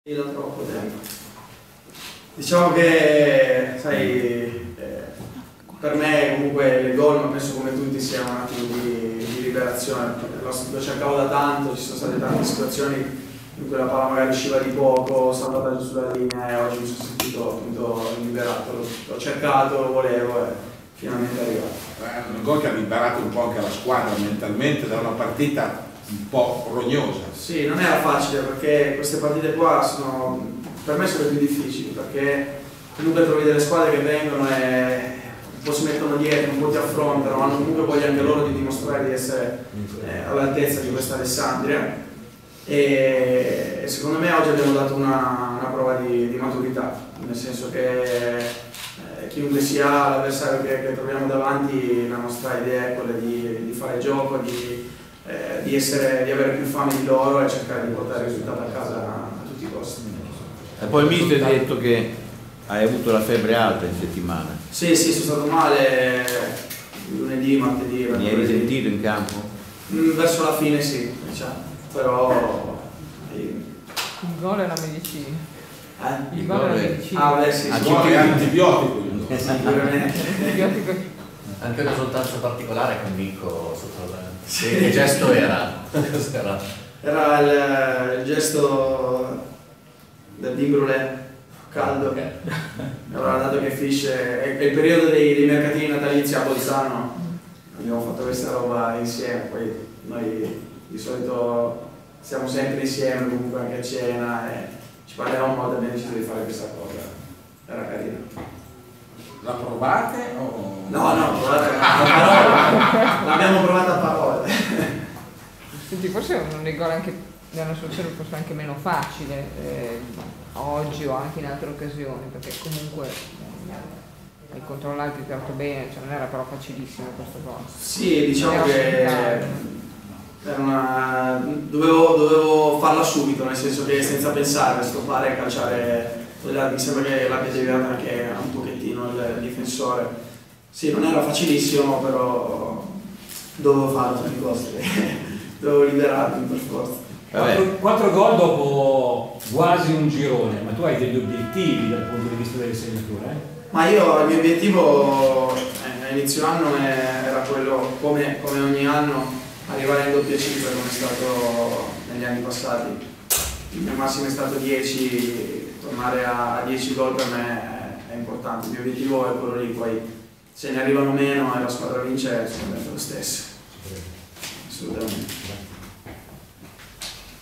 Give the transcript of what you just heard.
Da troppo tempo. Diciamo che, sai, per me comunque il gol, ma penso come tutti, sia un attimo di liberazione. Lo cercavo da tanto, ci sono state tante situazioni in cui la palla magari usciva di poco, saltava giù sulla linea e oggi mi sono sentito appunto liberato. L'ho cercato, lo volevo e finalmente è arrivato. Un gol che ha liberato un po' anche la squadra mentalmente da una partita un po' rognosa. Sì, non era facile perché queste partite qua per me sono le più difficili, perché comunque trovi delle squadre che vengono e un po' si mettono dietro, un po' ti affrontano, hanno comunque voglia anche loro di dimostrare di essere all'altezza di questa Alessandria e secondo me oggi abbiamo dato una prova di maturità, nel senso che chiunque sia l'avversario che troviamo davanti, la nostra idea è quella di fare gioco, di avere più fame di loro e cercare di portare il risultato a casa a tutti i costi. E poi il mister ha detto che hai avuto la febbre alta in settimana. Sì, sono stato male lunedì, martedì. Mi hai risentito in campo? Verso la fine sì, diciamo. Però il gol è la medicina. Il gol è la medicina. Ah, beh, sì, Il gol è antibiotico. Antibiotico. Anche una risultato particolare con Nico sotto il... Sì. Che gesto era? Era il gesto del Dingrulè caldo. Okay. Allora, dato che finisce è il periodo dei mercatini natalizi a Bolzano, abbiamo fatto questa roba insieme, poi noi di solito siamo sempre insieme, comunque anche a cena e ci parliamo molto e abbiamo deciso di fare questa cosa. Era carino. La provate o... No, l'abbiamo provata a parole. Senti, forse è un gol anche è una soluzione forse anche meno facile oggi o anche in altre occasioni, perché comunque hai controllato, hai tirato bene, cioè non era però facilissimo questa cosa. Sì, diciamo che era dovevo farla subito, nel senso che senza pensare, stoppare e calciare. Mi sembra che l'abbia deviata anche un pochettino il difensore. Sì, non era facilissimo, però dovevo farlo a tutti i costi. Dovevo liberarmi per forza. 4 gol dopo quasi un girone, ma tu hai degli obiettivi dal punto di vista delle segnature? Ma il mio obiettivo a inizio anno era quello, come ogni anno, arrivare in doppia cifra come è stato negli anni passati. Il mio massimo è stato 10, tornare a 10 gol per me è importante, il mio obiettivo è quello lì, poi se ne arrivano meno e la squadra vince, sono lo stesso, assolutamente.